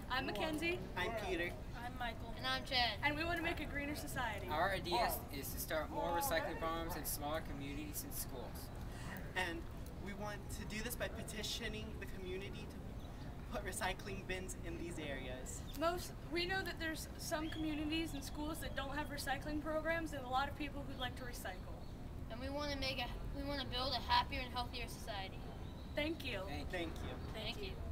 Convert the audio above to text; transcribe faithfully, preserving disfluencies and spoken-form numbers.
I'm Mackenzie. I'm Peter. I'm Michael. And I'm Chad. And we want to make a greener society. Our idea is to start more recycling programs in smaller communities and schools. And we want to do this by petitioning the community to put recycling bins in these areas. Most, we know that there's some communities and schools that don't have recycling programs and a lot of people who'd like to recycle. And we want to make a, we want to build a happier and healthier society. Thank you. Thank you. Thank you. Thank you.